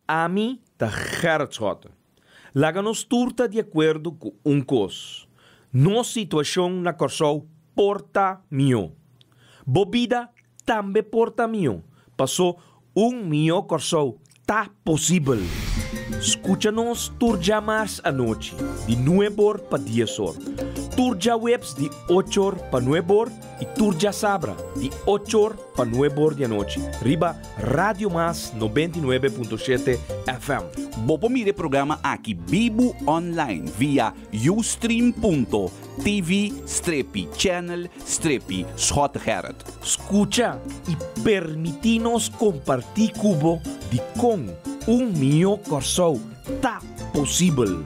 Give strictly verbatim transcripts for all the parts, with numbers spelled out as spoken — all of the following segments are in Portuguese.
A mim tá Gerardschotten. Laga-nos turta de acordo com um cos. Nossa situação na Corsol porta mio. Bobida também porta mio. Passou um mio Corsol. Tá possível. Escucha-nos turja mais à noite, de nove horas para dez horas. Turja webs de oito horas para nove horas e turja sabra de oito horas para nove horas da noite. Riba Radio Mas noventa e nove ponto sete F M. Bopo mire programa aqui Bibo online via ustream ponto tv strepi channel strepi Schot Gerard. Escucha e permitinos compartir cubo de com um mio Corsol. Tá possível.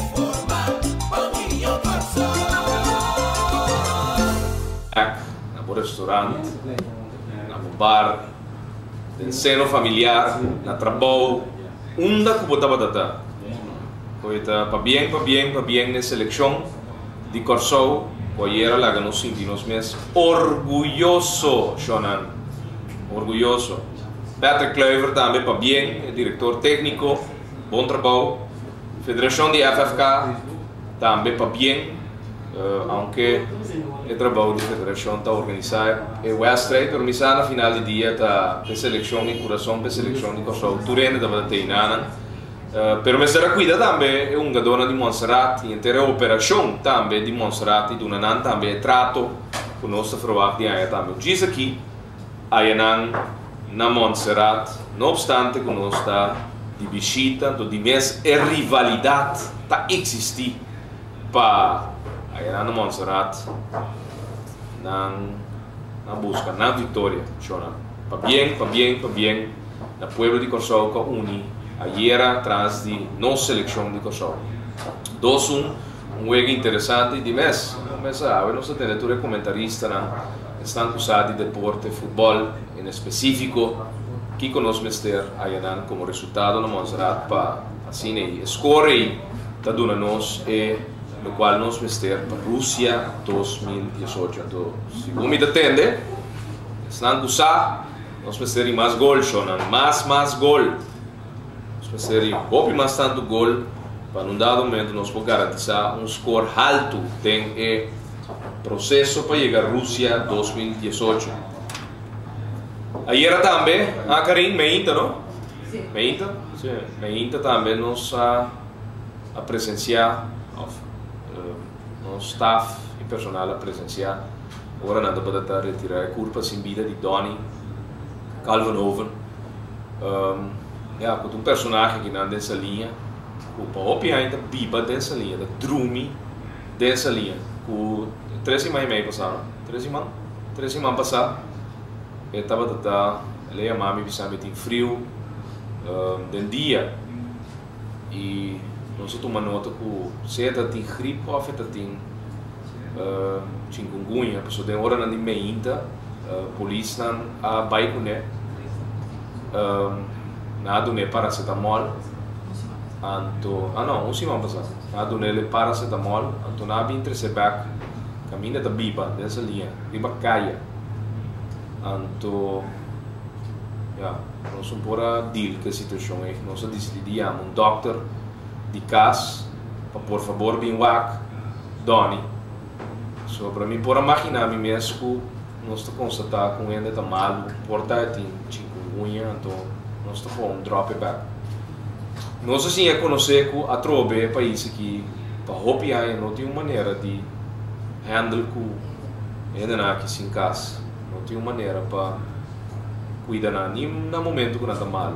Na restaurante, na bar, no seno familiar, na trabalho, onde que botava data. Coita para bem, para bem, para bem na seleção de Corsol, coiera lá que nos sentimos mais orgulhoso, Shonan, orgulhoso. Patrick Kluivert também para bem, diretor técnico, bom trabalho. Federação de F F K também para bem, uh, aunque o trabalho da federação está organizado. E o Westray, por missão na final de dia, está a seleção de coração, a seleção de Corsol, Turene da Bateinana. Uh, pero me será cuida também é um gadona de Montserrat e inteira operação também de Montserrat e do Nanan também trato com nossa fraude de aí também. Diz aqui, aí na Montserrat, não obstante que nós está de visita, do de mês é rivalidade está existir para aí na Montserrat na na busca na vitória, chora. Para bem, para bem, para bem, na pueblo de Corsol com uni ayer atrás de nossa seleção de Corsol. Dois um, um jogo interessante de mês. Mas sabe, nós temos um comentarista, né? Estão usados de deporte, futebol em específico, que conosco mister aí como resultado na Montserrat para assim e score está dando nós e no qual nós mister para Rússia dois mil e dezoito. Então, se você me atende, estão usados, nós mister mais gol, mais mais gol. Seria bom mais tanto gol para num dado momento nós podemos garantizar um score alto tem o processo para chegar à Rússia dois mil e dezoito. Ayer também a Karim Meinta, não? Sim. Meinta, sim. Meinta também nos a, a presenciar, uh, nosso staff e personal a presenciar. Agora nada para retirar a curva sem vida de Donny Calvenoven. Um, Ja, com um personagem que não dessa linha, o Paopi ainda biba dessa linha, da Drumi dessa linha, com três semanas e meia passaram, três semanas, três semanas passaram, ele estava tata, ele e a mami pensavam que tinha frio, um, de dia, e nós tomamos nota que se ele tinha gripe ou se ele tinha uh, chikungunya, pessoal tem hora na de meinta, a polícia não a vai com ele. Nada ne paracetamol, anto ah não, um semana passado, nada nele paracetamol, anto na bintre se back, caminha da biba dessa linha, biba caia, anto, ja, nós um pora deal que a situação é, nós decidimos um doctor de casa, para por favor bem wak, Donny, so para mim pora imaginar me mesmo, nós está constatar com ele está mal, porta tem chikungunya, anto nós estamos um drop back. Nós assim é conhecer que a trobe é país que para hopiar não tem uma maneira de handle com ainda aqui sem casa, não tem uma maneira para cuidar na nem no momento que não está mal.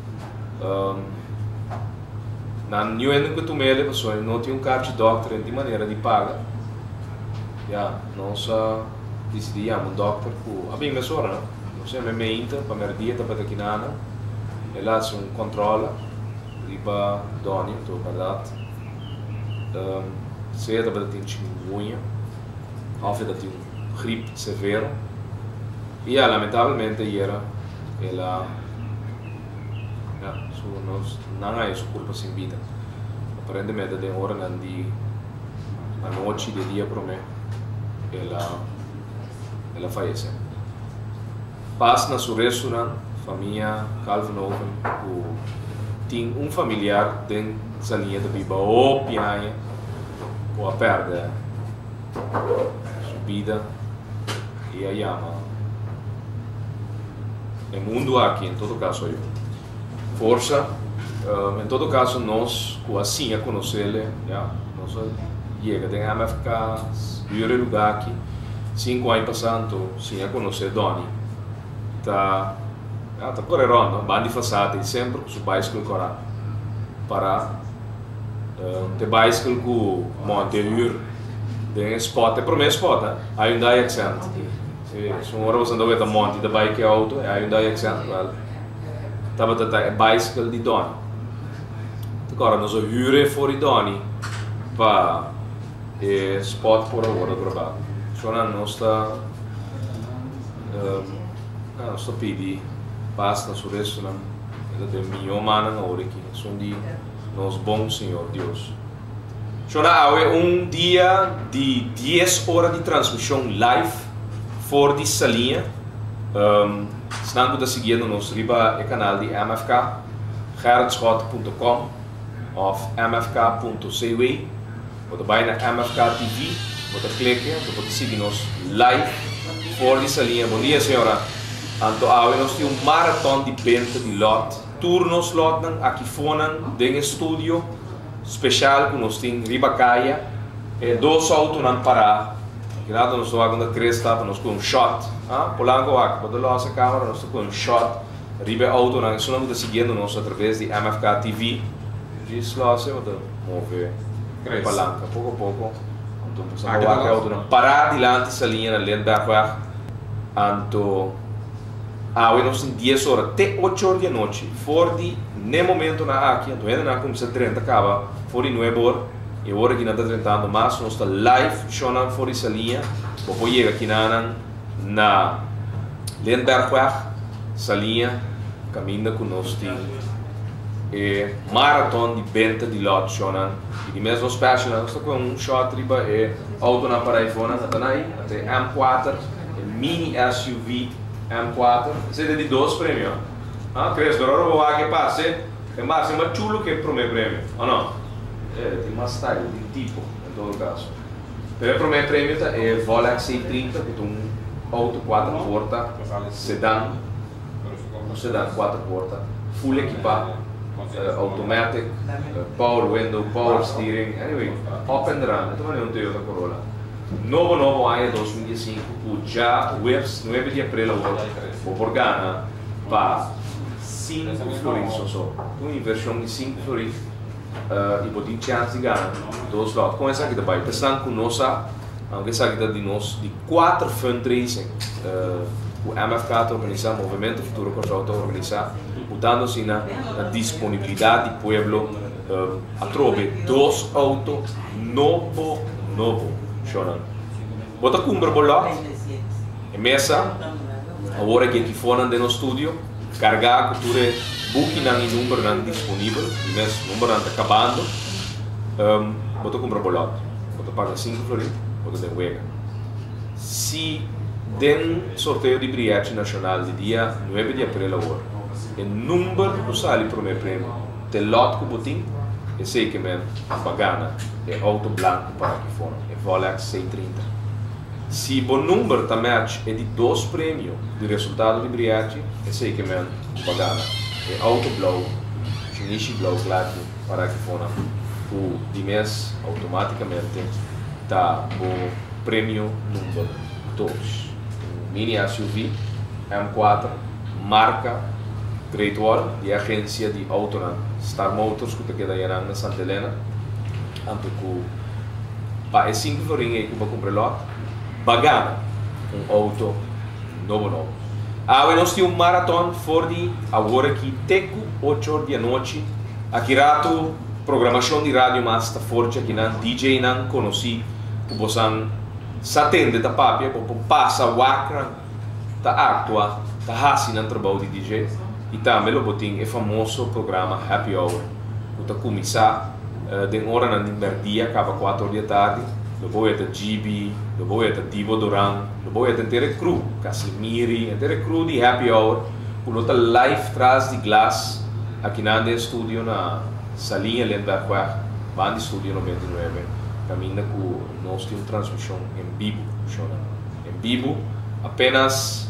Na new end que tu me ele pessoa não tem um card de doctor de maneira de pagar. Já nós decidimos um doctor com a bem mesora, não? Nós é meinta para merdia para daqui nada. Ele faz um controle para Donny, então verdade. Um, se ele tem chikungunya, ou se ele tem um gripe severo, e ah, lamentavelmente era ela, ja, so nós não é sua culpa sem vida. Aparentemente de hora não de a noite de dia para mim, ela ela faleceu. Passa na sua restaurante família Calvenoven, o tem um familiar dentro dessa linha de biba ou pianha ou a perda subida e a yama no mundo aqui em todo caso eu força um, em todo caso nós com assim a conhecer ele já nós chega tem M F K viure lugar aqui cinco anos passando sim a conhecer Doni tá ja, tá correndo bandi passati sempre su bicycle cora para uh, te bicycle com monte tem spot é promessa spot a Hyundai Accent se uma hora você anda a monte da bike auto é a Hyundai Accent well tava tata é bicycle di Doni agora nós hyre fuori Doni para e spot por agora trabalho sono nostra uh, nostra pidi pasta su restaurant e da mio mana na hora aqui são de nos bons senhor Deus sono um dia de dez horas de transmissão live for di salinha um, estão da seguindo nos riba e canal de M F K gerrit schotten ponto com ou m f k ponto c w ou bij na M F K T V você clica você seguir nos live for di salinha bom dia senhora. Anto awe nós temos um maratón de penta de lot, turnos lot nan aqui fonan den estúdio especial que nós temos ribacaia e dois autos nan para que nada nós vamos agora cresta para nós com um shot, ah, polango aqui para nossa câmera nós com um shot riba auto nan isso não está seguindo nós através de M F K T V, diz lá se você move palanca pouco a pouco, então passamos aqui auto nan parar dilante essa linha na Lindbergweg, anto ah, hoje nós temos dez horas até oito horas da noite. Fora de nem momento na aqui, então ainda não começa a trinta acaba, fora de nove horas e agora que não está tentando mais, nós está live show fora essa linha, depois chega aqui na na Lindbergweg, essa linha caminha com nós tem e maratón de venda de lot show e de mesmo special nós está com um shot riba e auto na para iPhone até aí até M quatro mini S U V M quatro, siete di dois prêmios. Ah, credo, agora vou lá que passe, é mais é mais chulo que o meu prêmio, ou não? É, tem mais style, de tipo, em todo caso. O primeiro prêmio é Volex seiscentos e trinta, que é um auto quatro portas, sedã, um sedã quatro portas, full equipado, uh, automatic, uh, power window, power steering, anyway, up and down, então é um Toyota Corolla. Novo novo ano dois mil e cinco, o já webs nove de abril o Borgana para cinco florins só, uma versão de cinco florins e pode ter chance de ganhar dois lotes. Com essa aqui também, pensando com nossa, aunque essa aqui de nós de quatro fundraising, o M F K está organizando, o Movimento Futuro Corso está organizando, botando-se na, na disponibilidade do pueblo a trovar dois autos novo novo. Bota cumbra bolot e mesa agora que aqui fora no estúdio carregar cultura booking nan número nan disponível e mesmo número nan acabando um, bota cumbra bolot bota paga cinco florins bota de wega se den sorteio de briete nacional de dia nove de abril agora e número que sai o primeiro prêmio de lot que botim e sei que men bagana é auto branco para aqui fora é Volex seiscentos e trinta. Se o número da match é de dois prêmios de resultado de briete, é sei que men bagana é auto blow, Shinichi blow claro para aqui fora o de mês automaticamente dá o prêmio número dois. Mini S U V M quatro marca Great Wall de agência de Autonan Star Motors que queda aí na Santa Helena anto que para cinco florinhos aí que vou comprar lá bagana um auto novo novo ah nós temos um maratón for de agora que teco oito horas da noite aqui rato programação de rádio mais está forte aqui na D J não conheci que possam satende da papia para passa wakra tá actua tá hasi no trabalho de D J e também o botim é famoso programa Happy Hour que está começar uh, de hora na dia acaba quatro horas da tarde depois é G B depois é Divo Duran depois é inteira crew Casimiri inteira crew de Happy Hour que está live traz de glass aqui na estúdio na Salinha Lemberg, Band Estúdio noventa e nove, caminha com nós temos transmissão em vivo, em vivo, apenas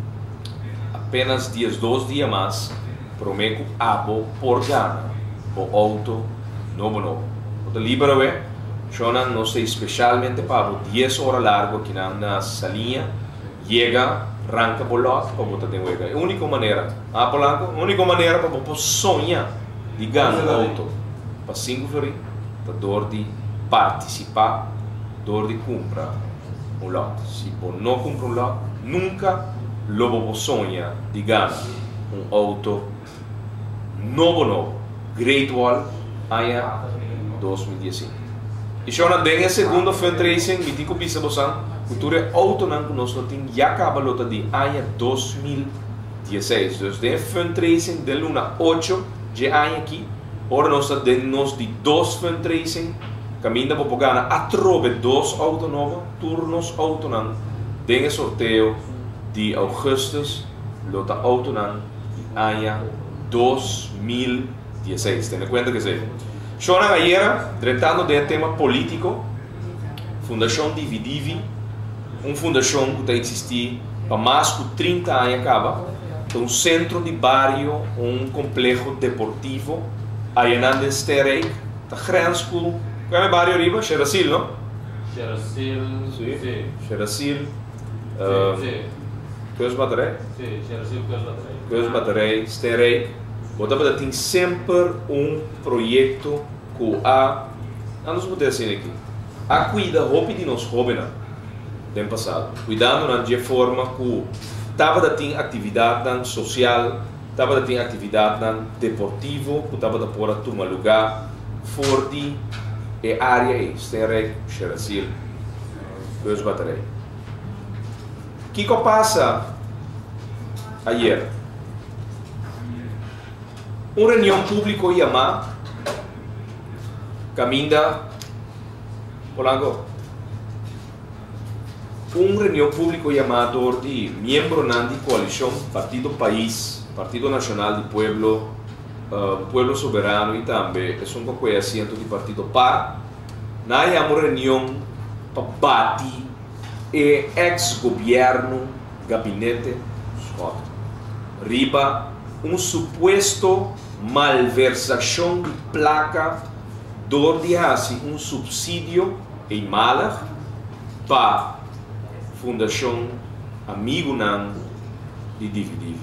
apenas dias, dois dias mais, prometo abo por gana, o auto novo novo. O libero é, Shona não sei especialmente para dez horas largo aqui na, na Salinha, chega, arranca bolot para botar de huega. É a única maneira, ah, Polanco, a única maneira para você sonhar de ganhar o auto, para cinco flores, para dor de participar, dor de comprar um lote. Se você não compra um lote, nunca logo sonha de ganhar um auto novo novo, Great Wall, aia dois mil e dezenove. E Shona tem a segunda fundraising, me digo bisa bosan, cultura auto não que nós não tem já acaba lota de aia dois mil e dezesseis. Então tem fundraising de luna oito de aia aqui, ora nós temos de dois fundraising, caminha para ganhar a trove dois auto novos, turnos auto não, tem sorteio de augustus, lota auto não, aia dois mil e dezesseis. Tenha conta que se Shona ayer, tratando de tema político, Fundação Dividivi, uma fundação que está existindo há mais de trinta anos acaba, um centro de bairro, um complexo deportivo, aí na Sterek, está grande com qual é o bairro arriba? Xeracil, não? Xeracil, sim. Xeracil, sim. Cois Batarei? Sim, Xeracil, Cois Batarei. Cois Batarei, Sterek. Botava tem sempre um projeto que a, não nos pode assim aqui, a cuida roupa de nós jovens no passado, cuidando de forma que estava tem atividade social, estava tem atividade deportiva, que estava da por tomar lugar forte e área externa, Xeracil, Cois Batarei. O que que passa ayer? Uma reunião pública ia má, caminha, Polanco, uma reunião pública ia má de membro da coalição Partido País, Partido Nacional do Pueblo, uh, Pueblo Soberano e também é um pouco assento do Partido Par, na uma reunião para bater e ex-governo, gabinete, Scott, riba um suposto malversação de placa dor de hasi um subsídio em Malag para Fundação Amigo Nan de Dividivi.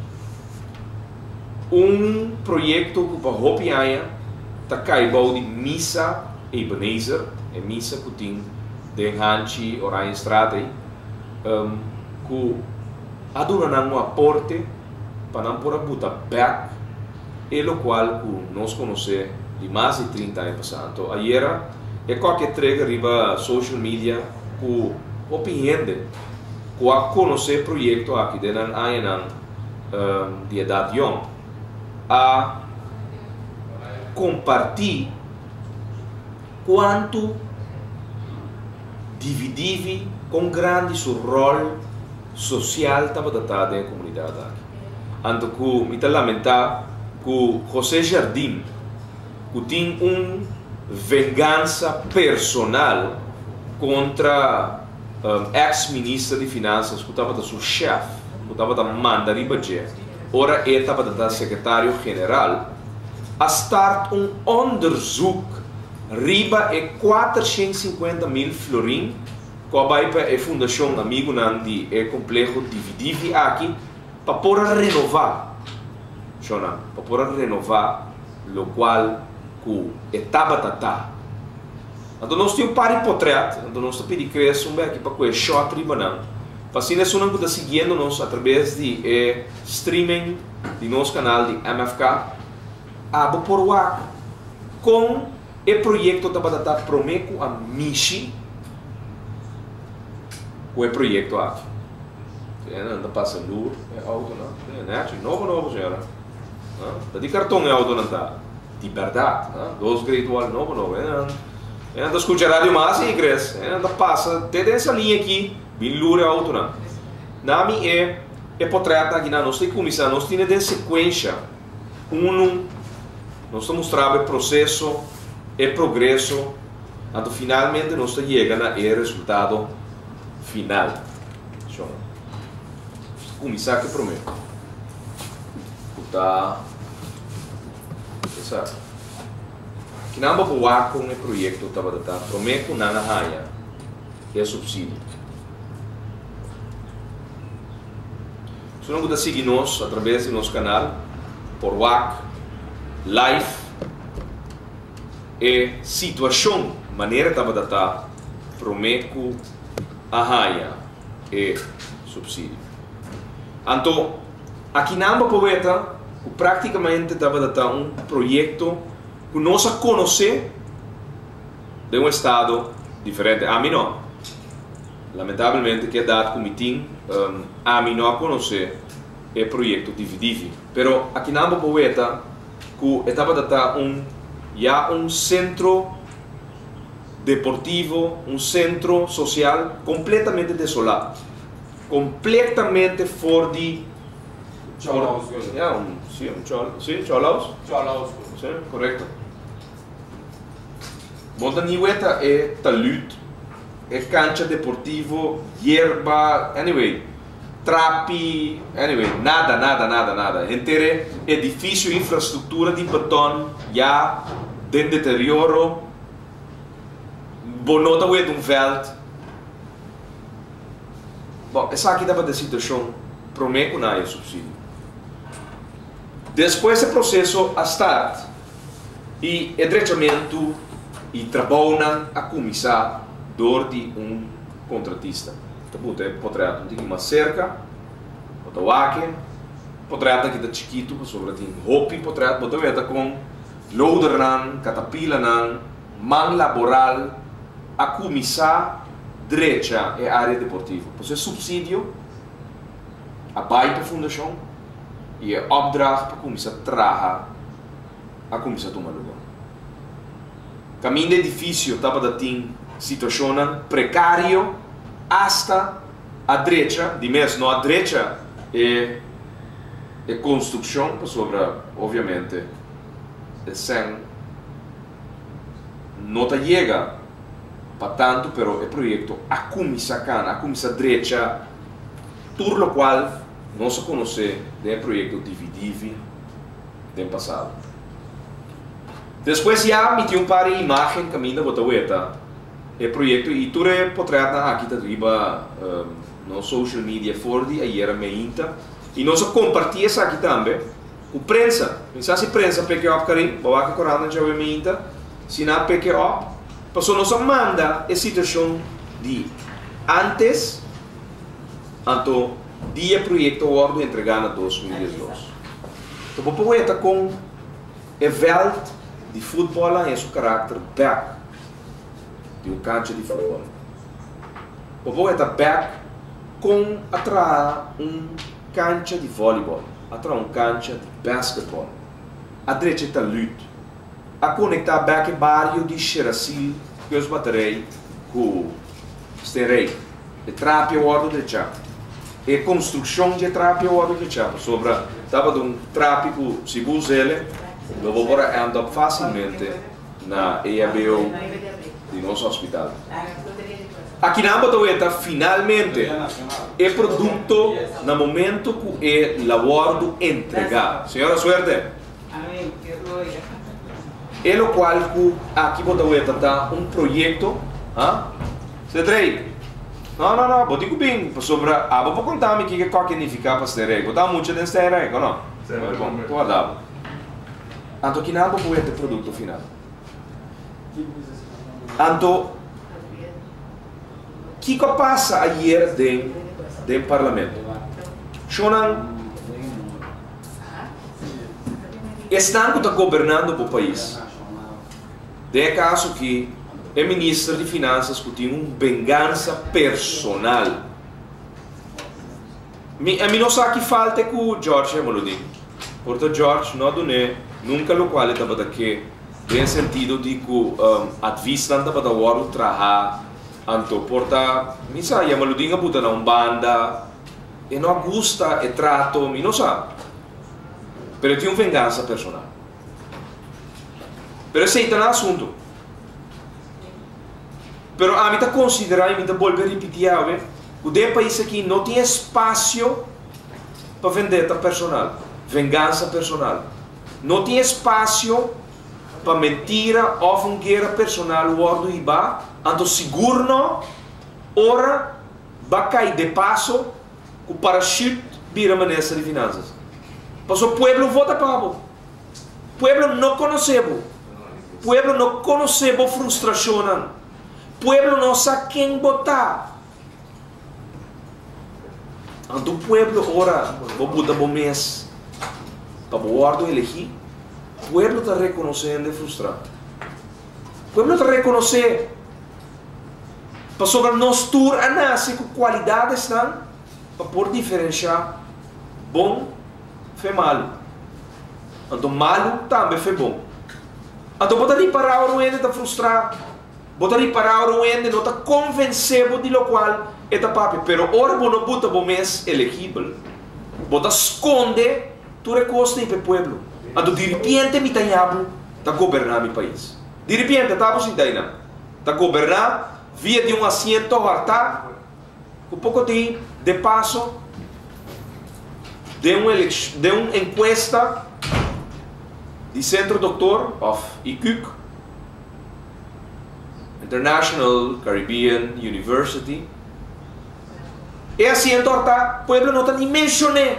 Um projeto que para Hopiaia está caibou de Missa Ebenezer, é missa que tem de Hanchi Orion Estrada, um, que adora um aporte para não pôr botar back, e o qual nós conhecemos de mais de trinta anos passando. Ayer é qualquer entrega arriba social media que opinião que a conhecer projeto aqui de nan ayan um, de idade young a compartilhar quanto dividive com grande seu rol social estava datado na comunidade aqui. Anto que me está lamentar que José Jardim que tem uma vingança personal contra um, ex-ministro de Finanças que estava da seu chefe, que estava da Mandari Badje, ora ele estava da secretário-geral, a start um onderzoek riba é quatrocentos e cinquenta mil florim, que a é Fundação Amigo Nandi é complexo Dividivi aqui, para poder renovar, para poder renovar, o qual que estava tata. Então nós temos um par de portretos, então nós temos que crescer um pouco para que o shot riba não. Assim, nós não está seguindo nos através de eh, streaming de nosso canal de M F K, a por lá com o projeto da batata prometo a Michi, o projeto aqui. Não passa luz, é auto não, é net, novo novo senhora. Não, de cartão é auto não tá, de verdade, não, dois Great Wall novo novo, é não, é escuta rádio mais e cresce, é não passa até essa linha aqui, bem lure auto não. Nami é é portreto aqui na nossa comissão, nós temos de sequência uno, nós mostrava o processo e progresso, até finalmente nós chegamos ao resultado final. Então, começar aqui primeiro. Tá, sabe? Que não vou voar com o projeto estava da tá, prometo na Nahaya é subsídio. Se não puder seguir nós através do nosso canal por W A C, live e situação, maneira estava da tá, prometo a Nahaya é subsídio. Então, aqui na poeta praticamente estava a dar um projeto que nós conhecemos de um estado diferente. A mim não. Lamentavelmente, que é dado como tem, um, a mim não conhecer o projeto dividido. Mas aqui na poeta que estava a dar um, já um centro deportivo, um centro social completamente desolado. Completamente fora de Cholaus. É um, sim, um chol, sim, Cholaus? Cholaus. Sim, correto. Volta Niueta é talud, é cancha deportivo, hierba, anyway, trapi, anyway, nada, nada, nada, nada. Inteiro edifício, infraestrutura de beton, já de deterioro, bonota é um veld. Bom, essa aqui dava da situação, prometo não é subsídio. Depois do processo a start e endireitamento e trabalho a começar dor de um contratista. Então, poderia ter uma cerca, poderia poderia ter chiquito, sobre tem roupa, poderia poderia com loader, catapila, man laboral a começar direita é área deportiva. Você subsídio a baita fundação e a opdracht para começar a trabalhar a começar a tomar lugar. Caminho de edifício estava da tem situação precário hasta a direita, de mesmo a direita é é construção sobre obviamente é sem não te chega para tanto, pero o projeto a começar a começar a direita, tudo o qual não se conhece do projeto dividido do passado. Depois já me tinha um par de imagens caminho da Botaweta, o projeto e tudo é potrata aqui da riba no social media fordi ayer me inta e nós compartilha isso aqui também com prensa. Pensar se prensa porque op carinho, bawa que corana já me inta, se não porque op, passou nós manda a situação de antes, então dia projeto ordo entregado em dois mil e dois. Então o poeta com a veld de futebol em seu caráter back de um cancha de futebol. O poeta back com atrás um cancha de voleibol, atrás um cancha de basquetebol. A direita está luta. A conectar back bairro de Xerasil que os baterei com esterei. E trapia o ordo de chá. E construção de trapia o ordo de chá. Sobre estava de um trápico se bus ele, eu vou agora andar facilmente na E A B O de nosso hospital. Aqui na Botaweta finalmente é produto no momento que é labor de entregar. Senhora suerte. É o qual aqui Botaweta está um projeto, ah? Cedrei. Não, não, não, vou dizer bem sobre a vou contar-me que que qual significa para ser rego. Tá muito de ser rego, não? Bom, tu adabo. Anto aqui na Botaweta produto final. Anto que que passa ayer dentro do parlamento? Shonan estão que está governando o país. De caso que o ministro de Finanças que tem uma vingança personal. A mim não sabe que falta que o George é maludinho. Porque George não dune nunca o qual estava daqui no sentido de que um, a vista estava da hora de trabalhar. Anto porta, mi sa, ia maludinga puta na um banda e não gusta e trato, mi não sabe. Pero tem uma vingança personal. Pero esse é o assunto. Pero a mim está considerar, e me está volver a repetir, o de país aqui não tem espaço para vendetta personal, vingança personal. Não tem espaço para mentira ou uma guerra personal, o ordo e ba, então seguro não, ora, vai cair de passo, com o parachute vira a ministra de finanças. Mas o povo vota para o povo não conhece, o povo não conhece a frustração, o povo não sabe quem votar. Então o povo ora, vou botar o mês para o ordo elegir. O povo está reconhecendo e frustrado. O povo está reconhecendo para sobre nós tur a nascer com qualidades para por diferenciar bom foi malo. Então malo também foi bom. Então botar ali para o ende está frustrado. Botar ali para o ende não está convencido de lo qual é da papi. Pero ora não bota o mês elegível. Bota esconde tu recosta para o povo. Então de repente me tanhabo está governar meu país. De repente está assim daí não. Está governar via de um assento harta com pouco de de passo de uma de uma encuesta de Centro Doctor of I C U C, International Caribbean University. E assento harta, o povo não está nem mencionando.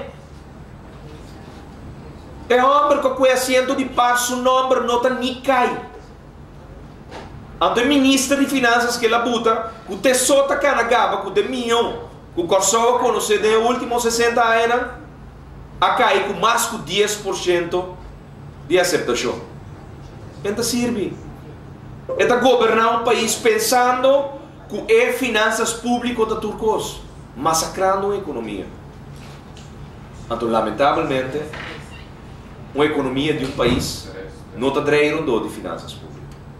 É homem que com assento de passo, o nome não está nem cai. Então o ministro de Finanças que ela buta, o tesouro está canagaba com o milhão, o corso conhece nos últimos sessenta anos, a cair com mais de dez por cento de aceitação. Então serve. Está governar um país pensando que é finanças públicas da Turcos, massacrando a economia. Então, lamentavelmente, uma economia de um país não está direito de finanças públicas.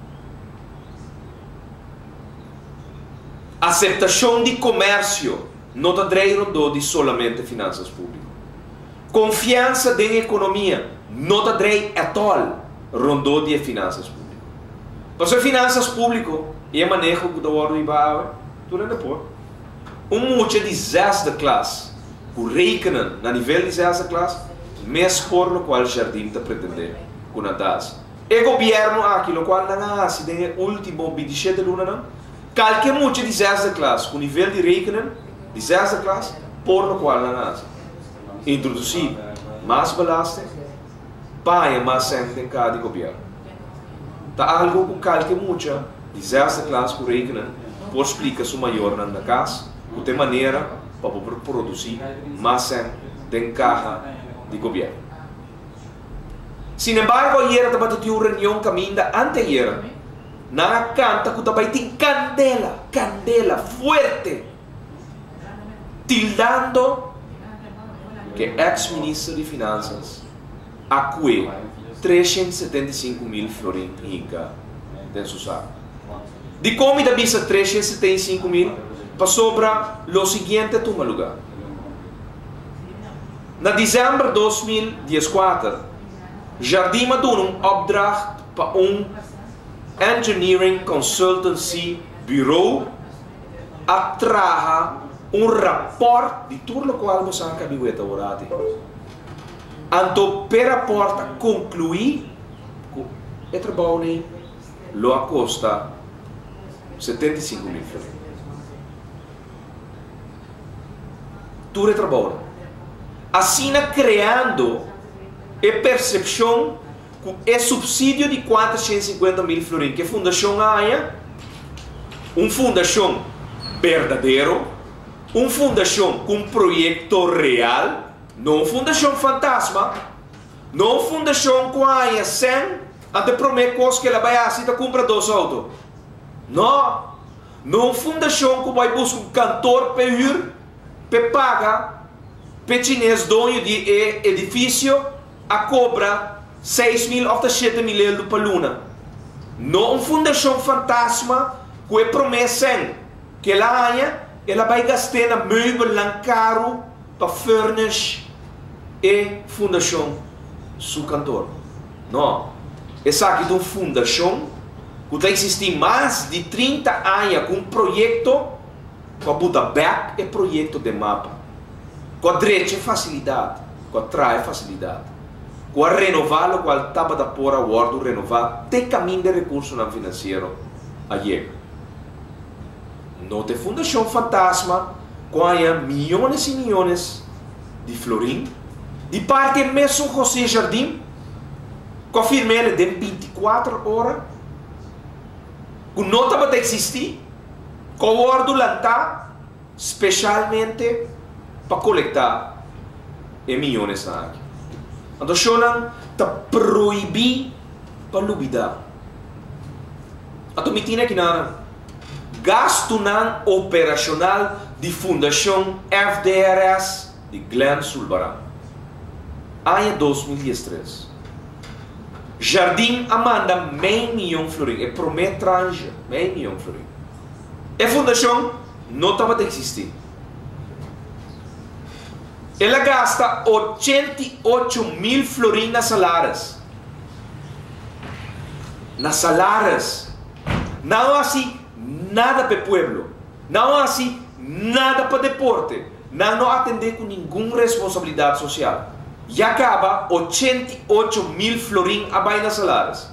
Aceitação de comércio não está direito de solamente finanças públicas. Confiança da economia não está direito a all rondou de finanças públicas. Para ser finanças públicas e a manejo que o ordem vai tudo é depois. Um muito desastre classe, o reikenen na nível de desastre classe, mas por lo qual o jardim está pretendendo com a das. E governo aqui, lo qual não há se tem último vinte e sete luna não. Qualquer muito desastre classe, com nível de reikenen, desastre classe, por lo qual não há. Introduzir mais balaste, paga mais sempre em cada governo. Tá algo com qualquer muito desastre classe com reikenen, por explicar o maior na casa, de tem maneira para produzir mais sempre em cada de governo. Sin embargo, ayer estava tendo uma reunião caminda anteayer. Na canta que também tem candela, candela forte, tildando que ex-ministro de Finanças acué trezentos e setenta e cinco mil florins rica dentro do saco. De como da visa trezentos e setenta e cinco mil para sobra o seguinte toma lugar. Na dezembro de dois mil e quatro, Jardim deu um opdracht para um Engineering Consultancy Bureau a trazer um rapport de tudo o qual você acabou de falar. Então, para rapport concluir que o trabalho lo custa setenta e cinco mil florins. Tudo é trabalho. Assim, criando a percepção que é subsídio de quatrocentos e cinquenta mil florins, que a fundação há, uma fundação verdadeira, uma fundação com um projeto real, não uma fundação fantasma, não uma fundação que há sem até prometer coisas que ela vai assim para comprar dois autos. Não, não uma fundação que vai buscar um cantor para ir, para pagar, para chinês dono de edifício, a cobra seis mil ou sete mil euros por luna. Não uma fundação fantasma que é promessa que ela há, ela vai gastar na möbel lá caro para furnish e fundação su cantor. Não. Essa aqui é uma fundação que existe mais de trinta anos com um projeto com a Buda Back é projeto de mapa. Com a direita é facilidade, com a trás é facilidade. Com a renovar, com a taba da pora, o ordo renovar, tem caminho de recurso não financeiro a chega. Não tem fundação fantasma, com aí milhões e milhões de florim, de parte mesmo José Jardim, confirma ele de vinte e quatro horas, que não estava a existir, com o ordo lançar, especialmente para coletar e milhões de água. Então, Shonan está proibir para lubidar. Então, me tinha que não gasto não operacional de fundação F D R S de Glen Sulbaran. Ano dois mil e três. Jardim Amanda meio milhão florim. É promete tranja meio milhão florim. A fundação não estava a existir. Ela gasta oitenta e oito mil florim nas salários. Nas salários. Não assim nada para o pueblo. Não assim nada para deporte. Não, não atender com nenhuma responsabilidade social. E acaba oitenta e oito mil florim a baixo nas salários.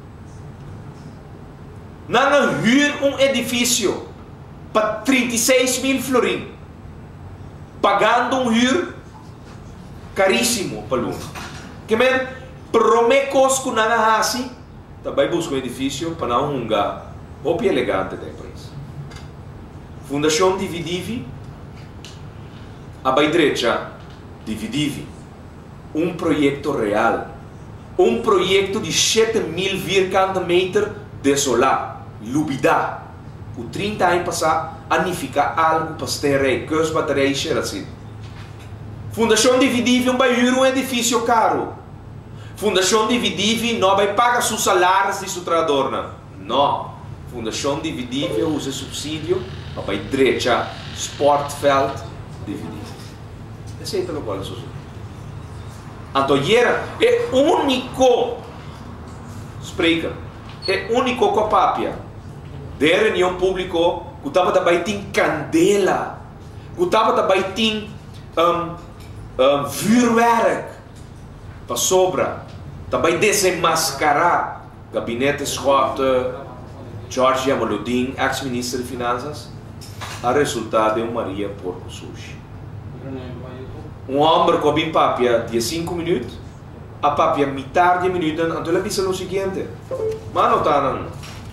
Não hyr um edifício para trinta e seis mil florim. Pagando um hyr caríssimo para o que men promecos que não há assim, também busca um edifício para não um lugar roupa elegante da empresa. Fundação Dividivi, a direita Dividivi, um projeto real, um projeto de sete mil metros desolado, lubida, o trinta anos passado, anifica algo para ter que os baterias ser assim. Fundação Dividivi não vai vir um edifício caro. Fundação Dividivi não vai pagar seus salários de seu trabalhador. Não. não. Fundação Dividivi usa subsídio para a direita Sportfeld Dividivi. Esse é o qual é o sujeito. Então, é único, explica, é único com a papia de reunião pública que estava também tem candela, que estava também tem um, um, vuurwerk para sobra, também desenmascarar gabinete Scott, George Amaludin, ex-ministro de Finanças, a resultado é uma Maria Porco Sushi. Um homem com a papia de cinco minutos, a papia metade de minutos, então ele disse o seguinte: Mano, tá não.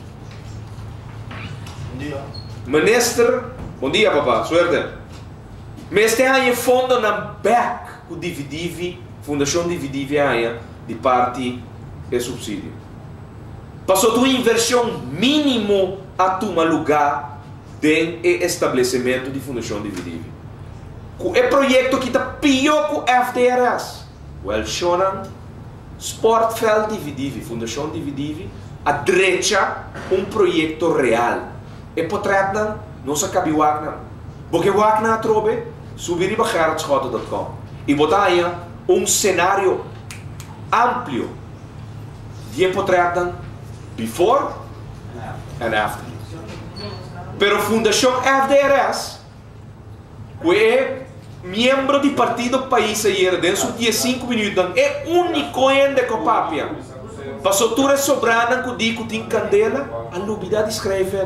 Bom dia. Ministro, bom dia, papá, suerte. Mas tem aí fundo na back o Dividivi, Fundação Dividivi aí, de parte e subsídio. Passou tua inversão mínimo a tomar lugar de estabelecimento de Fundação Dividivi. O projeto que está pior que o F D R S. O El Shonan, Sportfeld Dividivi, Fundação Dividivi, a direita um projeto real. E potretna não se acaba o Wagner. Porque o Wagner trobe subir e baixar a desconto ponto com e botar aí um cenário amplo de potretna before and after. Pero Fundação F D R S, que é membro do partido país ayer, dentro de cinco minutos, é único ainda com papia. Passou tudo sobrando com dico tem candela, a novidade escreve.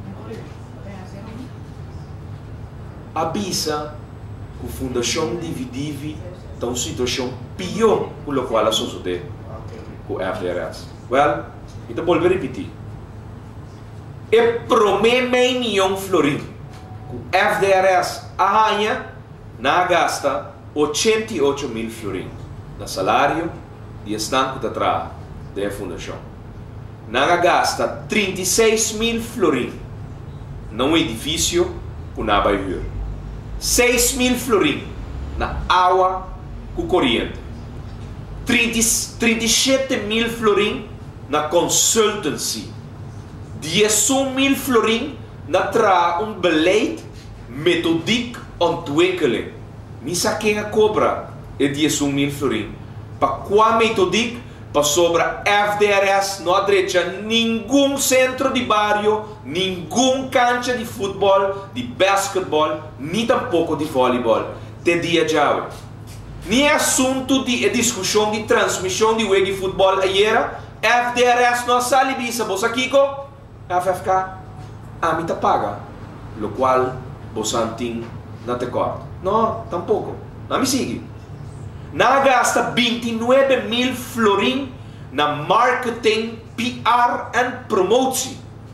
Avisa que a Fundação Dividivi está uma situação pior com a qual a sociedade com o F D R S. Well, então vou repetir. É promete meio milhão florim. O F D R S arranha na gasta oitenta e oito mil florim na salário e estanco da trabalho da fundação. Na gasta trinta e seis mil florim num edifício com na bairro. seis mil florim na água com corrente. trinta e sete mil florim na consultancy. dez mil florim na tra um beleid metodiek ontwikkelen. Misa quem a cobra é dez mil florim. para qual metodic, para sobra F D R S, não direita nenhum centro de barrio, nenhum cancha de futebol, de basquetebol, nem tampouco de voleibol, de dia já. Nem assunto de discussão de transmissão de jogo de futebol ayer, F D R S não sale bisa, você aqui com F F K, a mim tá paga, lo qual você tem não te corta. Não, tampouco, não me sigue. Não gasta vinte e nove mil florin na marketing, P R e promoção.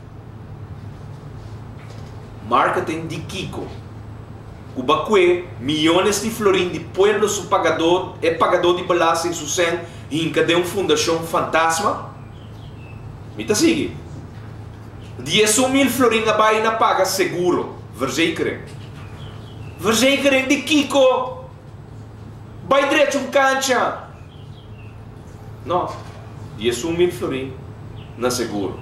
Marketing de Kiko. Cubaque, milhões de florin de pueblo su pagador, é pagador de balança em Susen, e em uma fundação fantasma. Me tá sigue. dez mil florin na baia na paga seguro, verzekering. Verzekering de Kiko. Vai direito um cancha. Não. dez mil florin na seguro.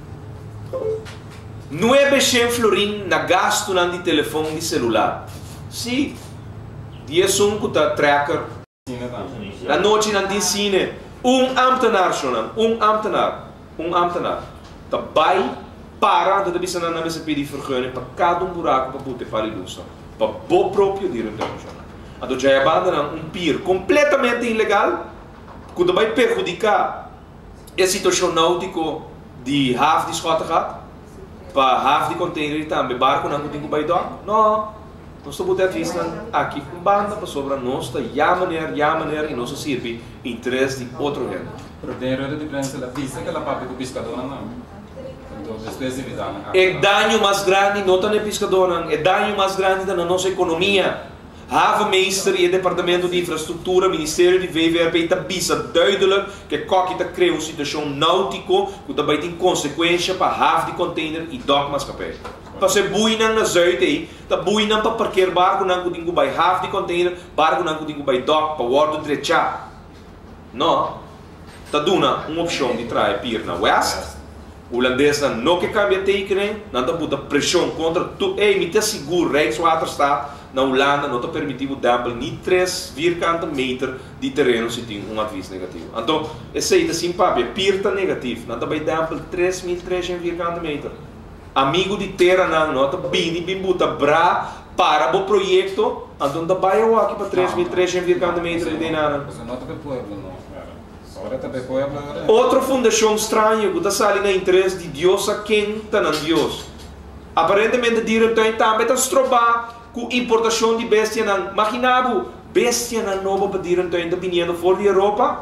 nove mil florin na gasto de telefone de celular. Sim. dez um que está tracker. Na noite não tem cine. Um ambtenaar, Shonan. Um ambtenaar. Um ambtenaar. Tá vai para de bisa na mesa pedir vergunning para cada um buraco para poder fazer luz. Para o próprio diretor, Shonan. Então já abandona um pier completamente ilegal que vai perjudicar a situação náutica de half de schottergat para half de container e também barco não tem que vai dock. Não, nós estamos a vista aqui com banda para sobre nós está já maneira, já maneira e nós serve interesse de outro gente. Pero tem a diferença da pista que ela paga com pescador não. Então, desde vida. É dano mais grande não está na pescador, é dano mais grande da nossa economia. Havenmeester e Departamento de Infrastructuur, Ministério de V V R B, está bisa duidelijk que qualquer cria uma situação náutico que também tem consequência para haven de container e dock maatschappij. Para ser buinan na zuid aí, tá buinan para parquear barco não que dingo by haven de container, barco não que dingo by dock para guarda trecha. Não, tá duna uma opção de trazer pier na west. O holandês não que cambia tekenen, não tá bota pressão contra tu, ei, me tá seguro, Rijkswaterstaat. Na Holanda não está permitido dampel nem três vierkante meter de terreno se tem um aviso negativo. Então, esse aí assim papi, pier está negativo, não está bem dampel três mil trezentos vierkante meter. Amigo de terra não, não está bem, bem buta bra para o projeto, então está bem aqui para três mil trezentos vierkante meter de nada. Não está bem pueblo não. Agora está bem pueblo. Outra fundação estranha que está saindo na interesse de Deus a quem está na Deus. Aparentemente, diretor também está estrobar com importação de bestia não. Imaginava, bestia não nova para dir então ainda vindo fora da Europa.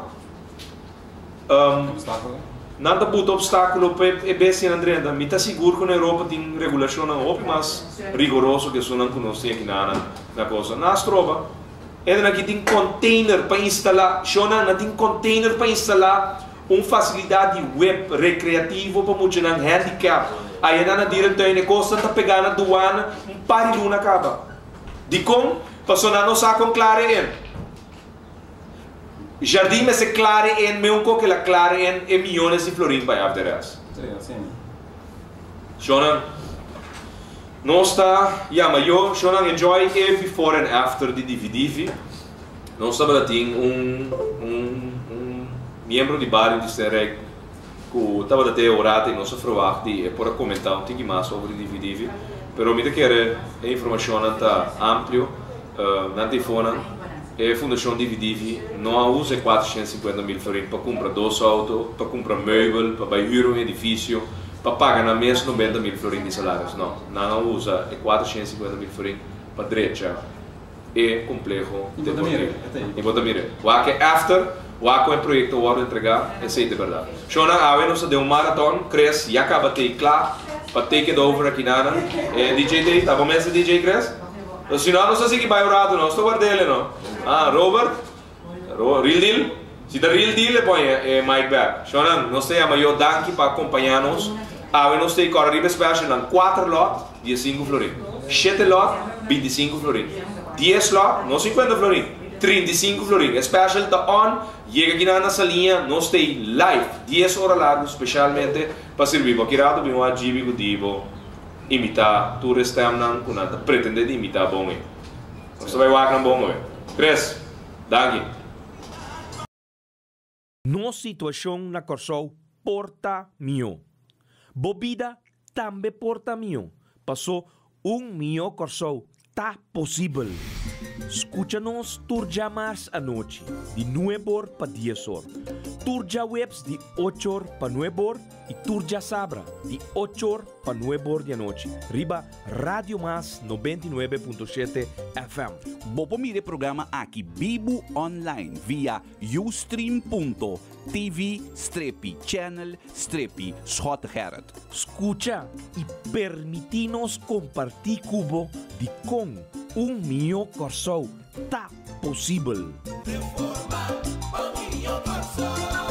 Um, nada muito obstáculo para a bestia não renda. Me está seguro que na Europa tem regulação não óbvio, mas rigoroso que isso não conhece aqui na na coisa. Nas trova, ainda aqui tem container para instalar, Shona, não tem container para instalar uma facilidade web recreativo para muitos não handicap. Aí na direita ainda costa tá pegando a doana um par de luna acaba. De como? Passou na nossa com clara em. Jardim mas é clara em meu co que la clara em é milhões de florin para afteras. Sim, assim. Shonan. Nós está, ja, mas eu Shonan enjoy é before and after de D V D. Nós estamos tem um um um membro de bairro de Serreg que estava até orado e não se verwacht para comentar um pouquinho mais sobre o D V D, mas me quer a informação está amplo na telefone. A Fundação D V D não usa quatrocentos e cinquenta mil florin para comprar dois autos, para comprar meubel, para hyrar um edifício, para pagar na mês noventa mil florin de salários. Não, não usa quatrocentos e cinquenta mil florin para direita. É complexo. E Botamire. E Botamire. O que é after, o que é projeto o entregar, é de verdade. Shona, a ver, nós deu um maratón, cresce, e acaba de claro, para take it over aqui nada. D J Day, tá bom mesmo D J cresce? Se não, não sei que vai orado, não, estou guardando, não. Ah, Robert, Real Deal, se dá Real Deal, põe é Mike Back. Shona, nós temos a maior danke para acompanhar-nos. A ver, nós temos que arriba special, quatro lot, veinticinco florin. sete lot, vinte e cinco florin. dez lot, não cinquenta florin. trinta e cinco florin. Special está on, chega aqui na salinha, nós temos live, dez horas largo, especialmente para servir para kirado, bem uma G B que divo imitar, tu restamnan, que não pretende imitar bom. Nós vai lá com bom. Cresce, daqui. No situação na Corsou porta mio. Bobida também porta mio. Passou um mio Corsou. Tá possível. Escucha-nos turja mais à noite, de nove horas para dez horas. Turja webs de oito horas para nove horas e turja sabra de oito horas para nove horas da noite. Riba Radio Mas noventa e nove ponto sete F M. Bopo mire programa aqui Bibo online via ustream ponto tv strepi channel strepi Schotgerrit. Escucha e permitinos compartir cubo de com um mio Corsou. Tá possível. Reforma, Paulinho Corsou.